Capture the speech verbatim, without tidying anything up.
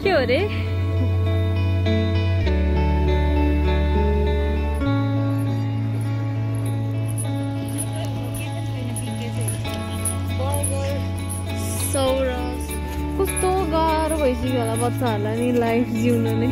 के हो रे? सौरस कस्तो गाह्रो भइसक्यो होला बच्चाहरूलाई नि लाइफ जिउन नै।